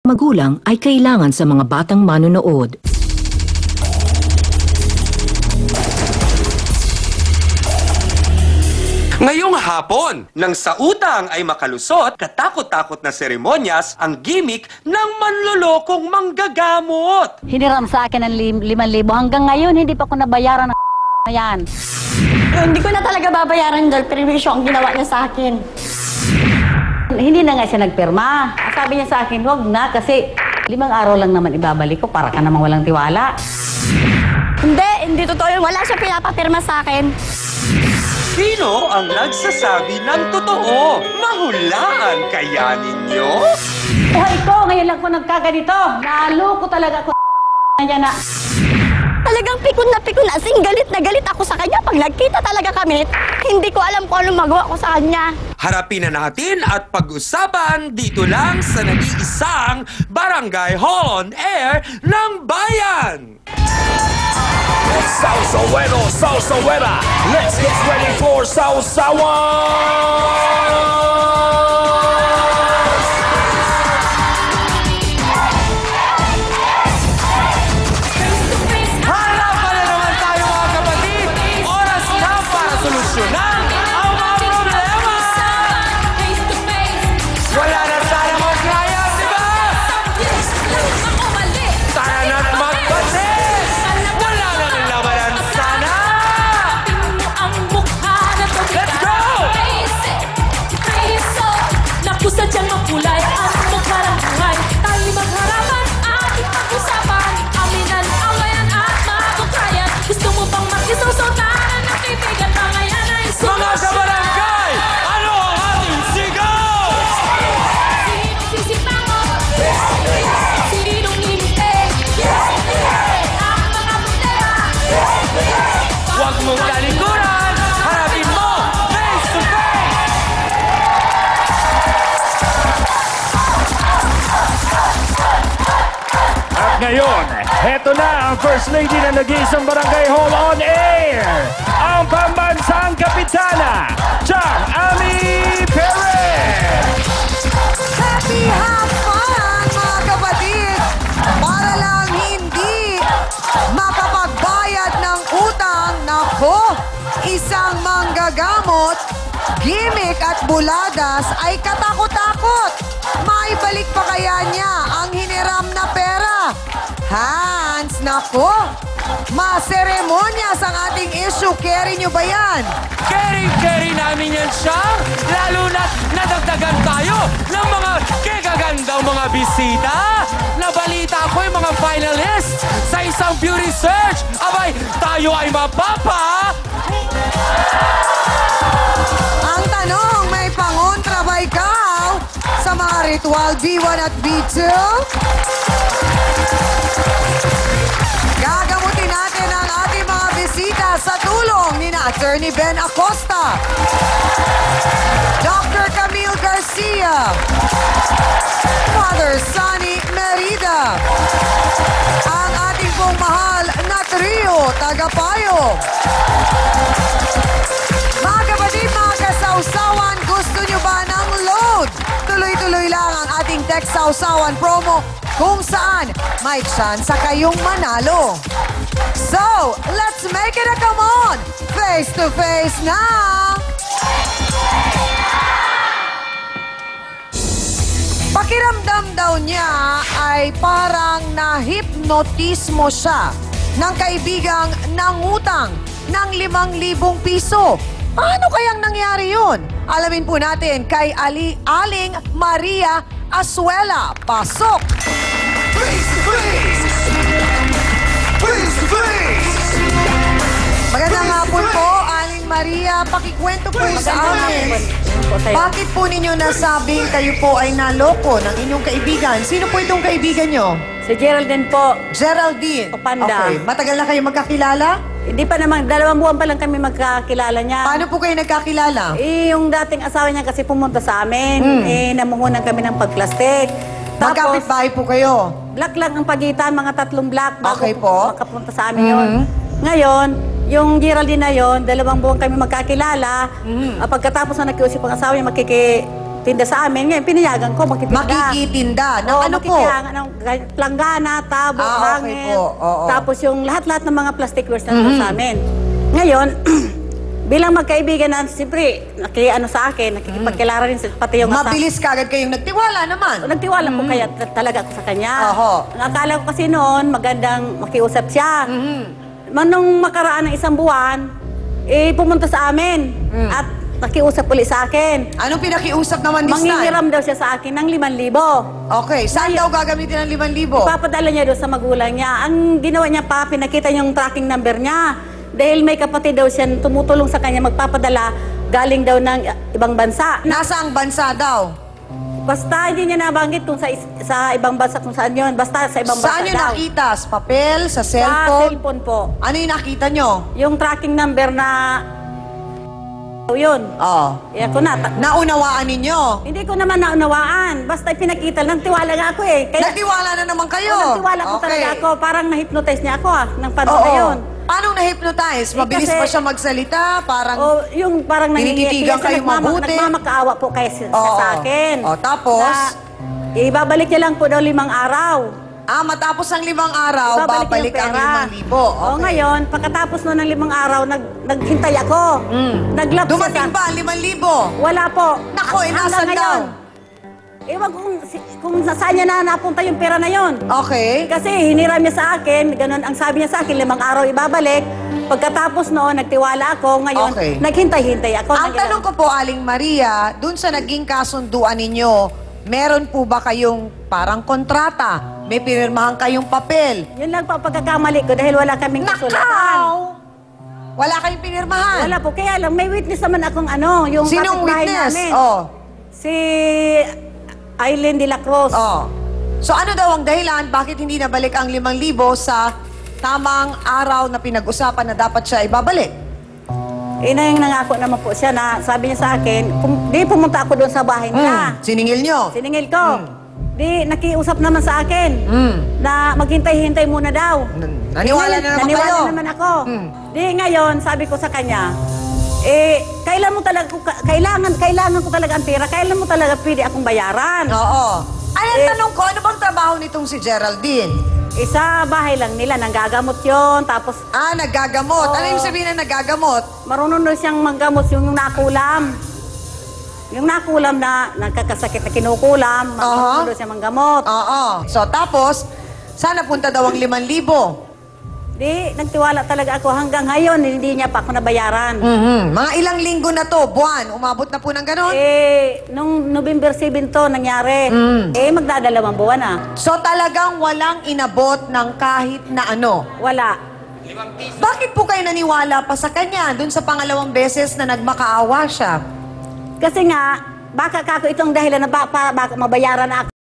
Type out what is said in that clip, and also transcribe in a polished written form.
magulang ay kailangan sa mga batang manonood. Ngayong hapon, nang sa utang ay makalusot, katakot-takot na seremonyas ang gimmick ng manlolokong manggagamot. Hiniram sa akin ng 5,000. Hanggang ngayon, hindi pa ko nabayaran ng na yan. Hindi ko na talaga babayaran dahil perwisyo ang ginawa niya sa akin. Hindi na nga siya nagpirma. Sabi niya sa akin, huwag na kasi 5 araw lang naman ibabalik ko para ka namang walang tiwala. Hindi totoo yun. Wala siya pinapapirma sa akin. Sino ang nagsasabi ng totoo? Mahulaan kaya ninyo? Buhay ko, ngayon lang ko nagkaganito. Nalo ko talaga ko niya na. Talagang pikon na pikon. As in, galit na galit ako sa kanya. Pag nagkita talaga kami, hindi ko alam kung anong magawa ko sa kanya. Harapin na natin at pag-usapan dito lang sa nag-iisang Barangay Hall on Air ng Bayan! Salsa bueno, salsa buena. Let's get ready for Sausawan! Harapan na naman tayo mga kapatid! Oras na para solusyonan ang mga problema! Wala na sana mag-kaya, di ba? Tara na't magbatis! Wala na ng labanan sana! Let's go! Sadyang makulay ang magharang buhay. Tayo magharapan, ating pag-usapan. Aminan, awayan at matukayan. Gusto mo bang makisusultanan ng kaibigan? Mga yan ay Mga solusyon. kabarangay! Ano ang ating sigaw? Sinong sisipangon? Sinong limite? Ang mga problema. Huwag mong talikuran! Harapin mo! Face to face! At ngayon, heto na ang First Lady ng nag-iisang Barangay Hall on Air, ang pambansang kapitana, Chang Ami Perez! Happy have fun, mga kapatid! Para lang hindi makapagbayad ng utang, nako, isang manggagamot, gimmick at buladas ay katakot-takot. Maibalik pa kaya niya ang hiniram na pera? Hans, nako, maseremonyas ang ating issue. Carry niyo ba yan? Carry namin yan siya, lalo na't nadagdagan tayo ng mga kagagandang mga bisita. Nabalita ko yung mga finalists sa isang beauty search. Abay, tayo ay mapapa! Ang tanong, may pangontra ba ikaw sa mga ritual B1 at B2? Gagamutin natin ang ating mga bisita sa tulong ni Attorney Ben Acosta, Dr. Camille Garcia, Father Sonny Merida, ang ating pong mahal na trio, Tagapayo. Mga kapatid, mga kasawsawan, gusto nyo ba ng load? Tuloy-tuloy lang ang ating text sawsawan promo kung saan may tsansa kayong manalo. So, let's make it a come on! Face to face na! Pakiramdam daw niya ay parang nahipnotismo siya ng kaibigang nangutang ng 5,000 piso. Paano kayang nangyari yun? Alamin po natin kay Aling Maria Asuela. Pasok! Magandang hapon po, Aling Maria. Pakikwento po sa amin. Bakit po ninyo nasabing kayo po ay naloko ng inyong kaibigan? Sino po itong kaibigan nyo? Si Geraldine po, Geraldine. Opanda. Okay. Matagal na kayo magkakilala? hindi pa naman, 2 buwan pa lang kami magkakilala niya. Paano po kayo nagkakilala? Eh, yung dating asawa niya kasi pumunta sa amin, namuhunan kami ng pagplastik. Magkapit-bahay po kayo? Black lang ang pagitan, mga 3 block bago Okay po. makapunta sa amin yun. Ngayon, yung Geraldine na yun, 2 buwan kami magkakilala. Pagkatapos na nakiusip ang asawa niya, magtinda sa amin. Ngayon, pinayagan ko magtitinda. Makikitinda. Ng Oo, ano po? makikitinda ng planggana, tabo, Ah, okay hangin. po. Oo. Tapos yung lahat-lahat ng mga plastic wares na sa amin. Ngayon, bilang magkaibigan na, siyempre, sa akin, nakikipagkilala rin pati yung Mabilis kagad kayong nagtiwala naman. Nagtiwala po kaya talaga ako sa kanya. Oho. Ang akala ko kasi noon, magandang makiusap siya. Nung makaraan ng isang buwan, pumunta sa amin at nakiusap ulit sa akin. Anong pinakiusap naman this time? Manghihiram daw siya sa akin ng 5,000. Okay, saan daw gagamitin ang 5,000? Papadala niya doon sa magulang niya. Ang ginawa niya pa, pinakita yung tracking number niya. Dahil may kapatid daw siya tumutulong sa kanya magpapadala galing daw ng ibang bansa. Nasaang bansa daw? Basta hindi niya nabanggit kung sa ibang bansa kung saan yun. Basta sa ibang bansa Saan nyo daw. nakita? Sa papel? Sa Sa cellphone? cellphone po. Ano yung nakita nyo? Yung tracking number na yun. Oh. Ako na. Naunawaan ninyo? Hindi ko naman naunawaan. Basta pinakita lang. Tiwala nga ako eh. Nagtiwala na naman kayo? Nagtiwala ko talaga ako. Parang na-hypnotize niya ako ng panahon Oo. na yun. Paano na-hypnotize? Mabilis kasi- pa siya magsalita? Parang... O, yung parang Tinititigan kayo mabuti? Nagmamakaawa po kayo Oo. sa akin. O, tapos? Na, ibabalik niya lang po daw 5 araw. matapos ang 5 araw, babalik ang 5,000. O ngayon, pagkatapos nun ng 5 araw, naghintay ako. Naglap siya Dumating sa... ba ang 5,000? Wala po. Nako, Hanggang nasan ngayon. daw? Ewan kung saan niya na napunta yung pera na yon. Okay. Kasi hiniram niya sa akin, ganun ang sabi niya sa akin, 5 araw ibabalik. Pagkatapos noon, nagtiwala ako. Ngayon, Okay. naghintay-hintay ako. Ang tanong ko po, Aling Maria, dun sa naging kasunduan ninyo, meron po ba kayong parang kontrata? May pinirmahan kayong papel? Yun lang po ang pagkakamali ko dahil wala kaming kasulatan. Nakaw! Wala kayong pinirmahan? Wala po. Kaya lang, may witness naman akong yung Sinong kapitbahay witness? namin. Oh. Si Aileen de la Cruz. Oh. So ano daw ang dahilan bakit hindi nabalik ang 5,000 sa tamang araw na pinag-usapan na dapat siya ibabalik? Yung nangako naman po siya na sabi niya sa akin, di pumunta ako doon sa bahay niya. Siningil nyo? Siningil ko. Di nakiusap naman sa akin na maghintay-hintay muna daw. Naniwala na naman Naniwala kayo? naman ako. Di ngayon, sabi ko sa kanya, kailan mo talaga, kailangan ko talaga ang pera, kailan mo talaga pwede akong bayaran? Oo. Ay, ang tanong ko, ano bang trabaho nitong si Geraldine? Sa bahay lang nila, nanggagamot yon. Tapos, Naggagamot. Ano yung sabihin na naggagamot? marunong na siyang manggamot yung nakulam. Yung nakulam na nagkakasakit na kinukulam, marunong na siya manggamot. Oo. So, tapos, saan napunta daw ang 5,000? Di, nagtiwala talaga ako. Hanggang ngayon, hindi niya pa ako nabayaran. Mga ilang linggo na to, buwan, umabot na po ng ganon? Nung November 7 to nangyari, magdadalawang buwan na. So, talagang walang inabot ng kahit na ano? Wala. Bakit po kayo naniwala pa sa kanya dun sa pangalawang beses na nagmakaawa siya? Kasi nga, baka kako itong dahilan na baka mabayaran na ako